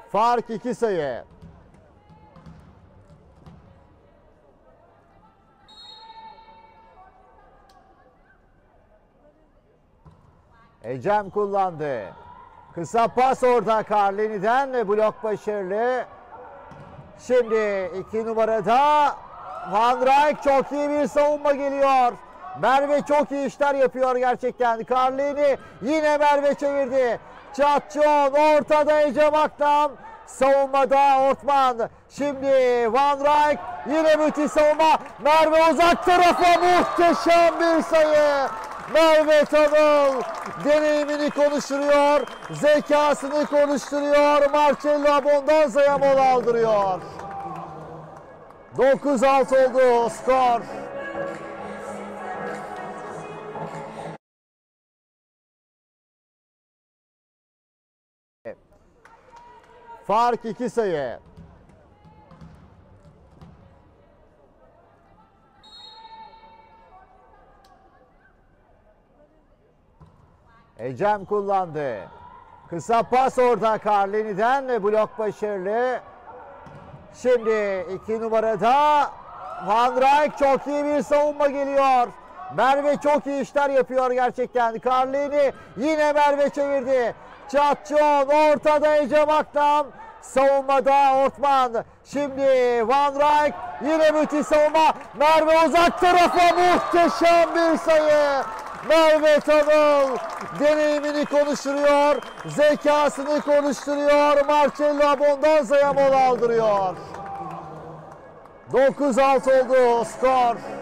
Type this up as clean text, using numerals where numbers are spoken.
Fark 2 sayı. Ecem kullandı. Kısa pas orada Carlini'den ve blok başarılı. Şimdi 2 numarada Van Rijk, çok iyi bir savunma geliyor. Merve çok iyi işler yapıyor gerçekten. Carlini yine Merve çevirdi. Çatçon ortada, Ecem Akdam. Savunmada Ortman. Şimdi Van Rijk yine müthiş savunma. Merve uzak tarafa, muhteşem bir sayı. Merve Tanıl deneyimini konuşturuyor, zekasını konuşturuyor. Marcello Abondanza'ya mola aldırıyor. 9-6 oldu skor. Fark 2 sayı. Ecem kullandı. Kısa pas orada Carlini'den ve blok başarılı. Şimdi 2 numarada Van Rijk, çok iyi bir savunma geliyor. Merve çok iyi işler yapıyor gerçekten. Carlini yine Merve çevirdi. Çatçon ortada, Ecem Akdam. Savunmada Ortman. Şimdi Van Rijk yine müthiş savunma. Merve uzak tarafa, muhteşem bir sayı. Merve Tanıl deneyimini konuşturuyor, zekasını konuşturuyor. Marcello Abondanza'ya mola aldırıyor. 9-6 oldu skor.